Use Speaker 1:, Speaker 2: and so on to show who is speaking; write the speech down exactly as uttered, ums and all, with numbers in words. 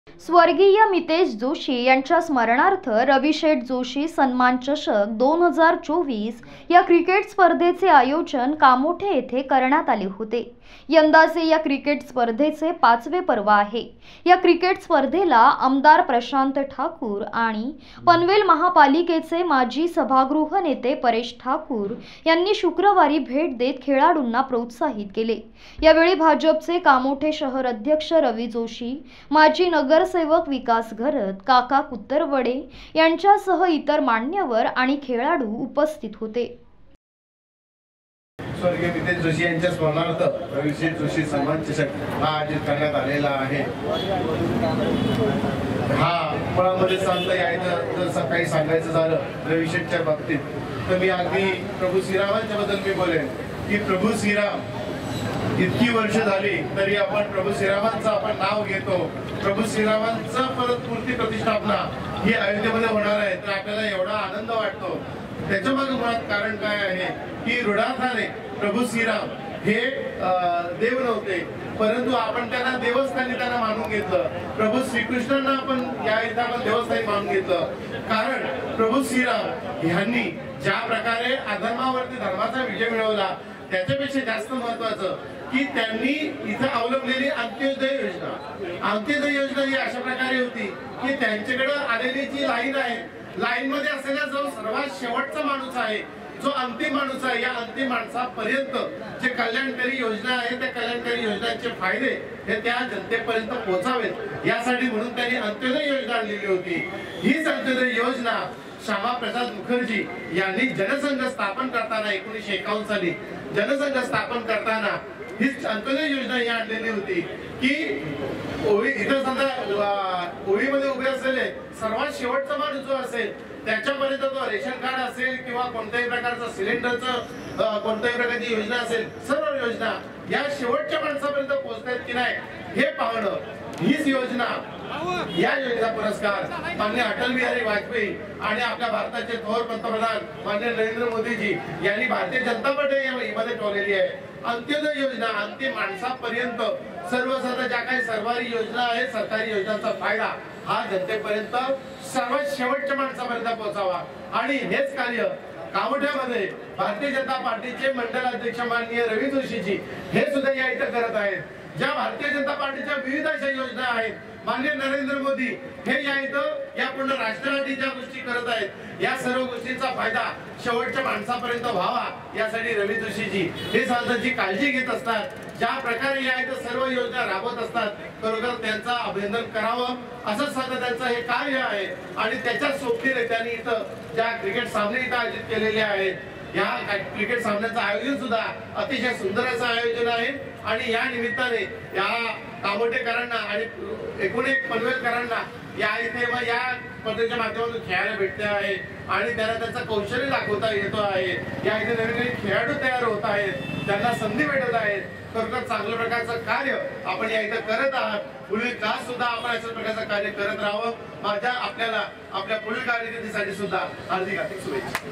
Speaker 1: स्वर्गीय मितेश जोशी यांच्या स्मरणार्थ रवी शेठ जोशी सन्मान चषक दोन हजार चोवीस या क्रिकेट स्पर्धेचे आयोजन कामोठे येथे करण्यात आले होते। यंदाचे या क्रिकेट स्पर्धेचे पाचवे पर्व आहे। या क्रिकेट स्पर्धेला आमदार प्रशांत ठाकूर आणि पनवेल महापालिकेचे माजी सभागृह नेते परेश ठाकूर यांनी शुक्रवारी भेट देत खेळाडूंना प्रोत्साहित केले। यावेळी भाजपचे कामोठे शहर अध्यक्ष रवी जोशी, माजी नगरसेवक विकास घरत, काका कुत्तरवडे यांच्यासह इतर मान्यवर आणि खेळाडू उपस्थित होते।
Speaker 2: स्वर्गीय मितेश जोशी यांच्या स्मरणार्थ रवी शेठ जोशी सन्मान चषक हा आयोजित करण्यात आलेला आहे। हा मुळामध्ये सांगता यायचं जर सकाळी सांगायचं झालं रवी शेठच्या बाबतीत तर मी अगदी प्रभू श्रीरामांच्या बद्दल मी बोलेन की प्रभू श्रीराम इतकी वर्ष झाली तरी आपण प्रभू श्रीरामांचं आपण नाव घेतो। प्रभू श्रीरामांचा परत मूर्ती प्रतिष्ठापना ही अयोध्येमध्ये होणार आहे तर आपल्याला एवढा आनंद वाटतो। त्याच्या मागे मुळात कारण काय आहे की रूढार्थाने प्रभू श्रीराम हे देव नव्हते परंतु आपण त्यांना देवस्थानी त्यांना मानून घेतलं। प्रभू श्रीकृष्णांना आपण या इथं आपण देवस्थानी मानून घेतलं कारण प्रभू श्रीराम यांनी ज्या प्रकारे अधर्मावरती धर्माचा विजय मिळवला त्याच्यापेक्षा जास्त महत्वाचं की त्यांनी इथं अवलंबलेली अंत्योदय योजना अंत्योदय योजना ही अशा प्रकारे होती की त्यांच्याकडे आलेली जी लाईन आहे लाईन मध्ये असलेला जो सर्वात शेवटचा माणूस आहे जो अंतिम माणूस आहे या अंतिम माणसापर्यंत जे कल्याणकारी योजना आहे त्या कल्याणकारी योजनांचे फायदे हे त्या जनतेपर्यंत पोहोचावेत यासाठी म्हणून त्यांनी अंत्योदय योजना आणलेली होती। हीच अंत्योदय योजना श्यामा प्रसाद मुखर्जी यांनी जनसंघ स्थापन करताना एकोणीसशे एकावन्न साली जनसंघ स्थापन करताना हीच अंत्योदय योजना ही आणलेली होती की ओळी इथं समजा ओळीमध्ये उभे असलेले सर्वात शेवटचा माणूस जो असेल त्याच्यापर्यंत तो रेशन कार्ड असेल किंवा कोणत्याही प्रकारचं सिलेंडरचं कोणत्याही प्रकारची योजना असेल सर्व योजना या शेवटच्या माणसापर्यंत पोहोचतात की नाही हे पाहणं हीच योजना या योजनेचा पुरस्कार माननीय अटल बिहारी वाजपेयी आणि आपल्या भारताचे थोर पंतप्रधान माननीय नरेंद्र मोदीजी यांनी भारतीय जनता पार्टीमध्ये ठेवलेली आहे। अंत्योदय योजना अंतिम माणसापर्यंत सर्वसाधारण ज्या काही सरकारी योजना आहेत सरकारी योजनांचा फायदा हा जनतेपर्यंत सर्वात शेवटच्या माणसापर्यंत पोहोचावा आणि हेच कार्य कामोठ्यामध्ये भारतीय जनता पार्टीचे मंडल अध्यक्ष माननीय रवी जोशीजी हे सुद्धा या इथं करत आहेत। ज्या भारतीय जनता पार्टीच्या विविध अशा योजना आहेत माननीय नरेंद्र मोदी हे या इथं या पूर्ण राष्ट्रासाठी ज्या गोष्टी करत आहेत या सर्व गोष्टींचा फायदा शेवटच्या माणसापर्यंत व्हावा यासाठी रवी जोशीजी हे साधाची काळजी घेत असतात। ज्या प्रकारे या इथं सर्व योजना राबवत असतात खरोखर त्यांचं अभिनंदन करावं असं साधं त्यांचं हे कार्य आहे आणि त्याच्या सोबतीने त्यांनी इथं ज्या क्रिकेट सामने इथं आयोजित केलेले आहेत या क्रिकेट सामन्याचं आयोजन सुद्धा अतिशय सुंदर असं आयोजन आहे आणि या निमित्ताने या कामोठेकरांना आणि एकूण एक पनवेलकरांना या इथे या स्पर्धेच्या माध्यमातून खेळायला भेटते आहे आणि त्यांना त्यांचं कौशल्य दाखवता येतो आहे। या इथे नवीन नवीन खेळाडू तयार होत आहेत त्यांना संधी भेटत आहेत खरोखर चांगल्या प्रकारचं कार्य आपण या इथं करत आहात। पुढील काळ सुद्धा आपण अशा प्रकारचं कार्य करत राहावं। माझ्या आपल्याला आपल्या पुढील कारकिर्दीसाठी सुद्धा हार्दिक हार्दिक शुभेच्छा।